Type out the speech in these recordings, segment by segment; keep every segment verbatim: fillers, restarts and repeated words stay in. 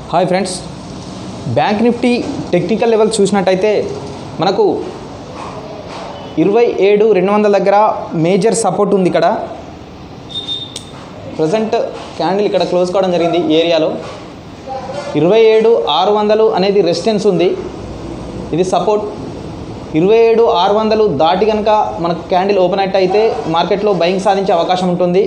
Hi friends, bank Nifty technical level చూసినట్టయితే మనకు ఇరవై ఏడు రెండు వందల దగ్గర మేజర్ సపోర్ట్ ఉంది. ఇక్కడ ప్రజెంట్ క్యాండిల్ ఇక్కడ క్లోజ్ కావడం జరిగింది. ఈ ఏరియాలో ఇరవై ఏడు ఆరు వందలు అనేది రెసిస్టెన్స్ ఉంది, ఇది సపోర్ట్. ఇరవై ఏడు ఆరు వందలు దాటి కనుక మనకు క్యాండిల్ ఓపెన్ అయితే మార్కెట్లో బయింగ్ సాధించే అవకాశం ఉంటుంది.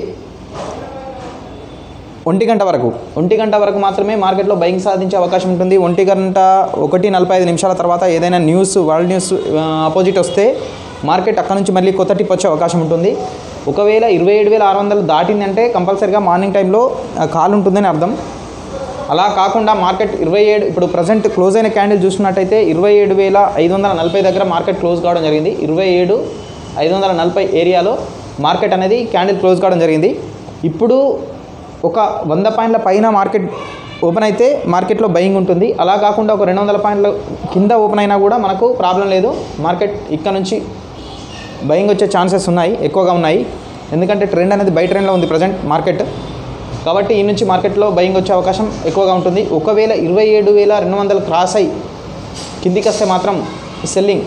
ఒంటి గంట వరకు ఒంటి గంట వరకు మాత్రమే మార్కెట్లో బయింగ్ సాధించే అవకాశం ఉంటుంది. ఒంటి గంట ఒకటి నలభై ఐదు నిమిషాల తర్వాత ఏదైనా న్యూస్ వరల్డ్ న్యూస్ అపోజిట్ వస్తే మార్కెట్ అక్కడ నుంచి మళ్ళీ కొత్త టిప్ వచ్చే అవకాశం ఉంటుంది. ఒకవేళ ఇరవై ఏడు వేల ఆరు వందలు దాటిందంటే కంపల్సరీగా మార్నింగ్ టైంలో కాల్ ఉంటుందని అర్థం. అలా కాకుండా మార్కెట్ ఇరవై ఏడు ఇప్పుడు ప్రజెంట్ క్లోజ్ అయిన క్యాండిల్ చూసుకున్నట్టయితే ఇరవై ఏడు వేల ఐదు వందల నలభై దగ్గర మార్కెట్ క్లోజ్ కావడం జరిగింది. ఇరవై ఏడు ఐదు వందల నలభై ఏరియాలో మార్కెట్ అనేది క్యాండిల్ క్లోజ్ కావడం జరిగింది. ఇప్పుడు ఒక వంద పాయింట్ల పైన మార్కెట్ ఓపెన్ అయితే మార్కెట్లో బయింగ్ ఉంటుంది. అలా కాకుండా ఒక రెండు వందల పాయింట్ల కింద ఓపెన్ అయినా కూడా మనకు ప్రాబ్లం లేదు. మార్కెట్ ఇక్కడ నుంచి బయింగ్ వచ్చే ఛాన్సెస్ ఉన్నాయి, ఎక్కువగా ఉన్నాయి. ఎందుకంటే ట్రెండ్ అనేది బై ట్రెండ్లో ఉంది ప్రజెంట్ మార్కెట్. కాబట్టి ఈ నుంచి మార్కెట్లో బయింగ్ వచ్చే అవకాశం ఎక్కువగా ఉంటుంది. ఒకవేళ ఇరవై ఏడు వేల రెండు వందలు క్రాస్ అయ్యి కిందికి వస్తే మాత్రం సెల్లింగ్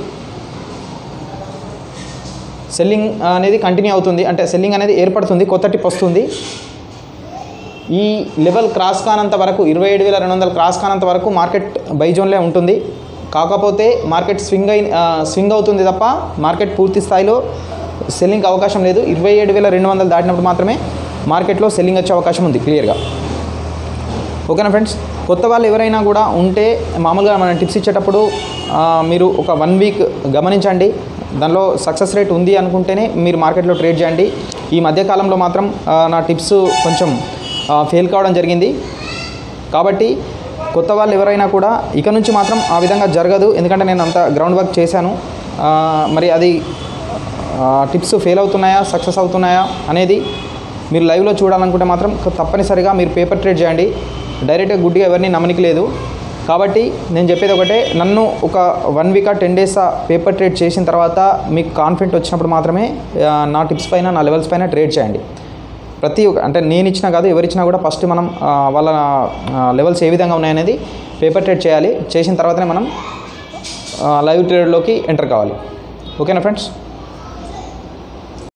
సెల్లింగ్ అనేది కంటిన్యూ అవుతుంది. అంటే సెల్లింగ్ అనేది ఏర్పడుతుంది, కొత్త టిప్ వస్తుంది. ఈ లెవెల్ క్రాస్ కానంత వరకు ఇరవై ఏడు వేల రెండు వందలు క్రాస్ కానంత వరకు మార్కెట్ బై జోన్లే ఉంటుంది. కాకపోతే మార్కెట్ స్వింగ్ అయి స్వింగ్ అవుతుంది తప్ప మార్కెట్ పూర్తి స్థాయిలో సెల్లింగ్ అవకాశం లేదు. ఇరవై ఏడు వేల రెండు వందలు దాటినప్పుడు మాత్రమే మార్కెట్లో సెల్లింగ్ వచ్చే అవకాశం ఉంది క్లియర్గా. ఓకేనా ఫ్రెండ్స్, కొత్త వాళ్ళు ఎవరైనా కూడా ఉంటే మామూలుగా మనం టిప్స్ ఇచ్చేటప్పుడు మీరు ఒక వన్ వీక్ గమనించండి. దానిలో సక్సెస్ రేట్ ఉంది అనుకుంటేనే మీరు మార్కెట్లో ట్రేడ్ చేయండి. ఈ మధ్యకాలంలో మాత్రం నా టిప్స్ కొంచెం ఫెయిల్ కావడం జరిగింది. కాబట్టి కొత్త వాళ్ళు ఎవరైనా కూడా ఇక నుంచి మాత్రం ఆ విధంగా జరగదు. ఎందుకంటే నేను అంత గ్రౌండ్ వర్క్ చేశాను. మరి అది టిప్స్ ఫెయిల్ అవుతున్నాయా సక్సెస్ అవుతున్నాయా అనేది మీరు లైవ్లో చూడాలనుకుంటే మాత్రం తప్పనిసరిగా మీరు పేపర్ ట్రేడ్ చేయండి. డైరెక్ట్గా గుడ్డిగా ఎవరిని నమ్మనికి లేదు. కాబట్టి నేను చెప్పేది ఒకటే, నన్ను ఒక one week ten days paper trade చేసిన తర్వాత మీకు కాన్ఫిడెంట్ వచ్చినప్పుడు మాత్రమే నా టిప్స్ పైన నా లెవెల్స్ పైన ట్రేడ్ చేయండి. ప్రతి ఒక్క అంటే నేను ఇచ్చినా కాదు ఎవరిచ్చినా కూడా ఫస్ట్ మనం వాళ్ళ లెవెల్స్ ఏ విధంగా ఉన్నాయనేది పేపర్ ట్రేడ్ చేయాలి. చేసిన తర్వాతనే మనం లైవ్ ట్రేడ్లోకి ఎంటర్ కావాలి. ఓకేనా ఫ్రెండ్స్.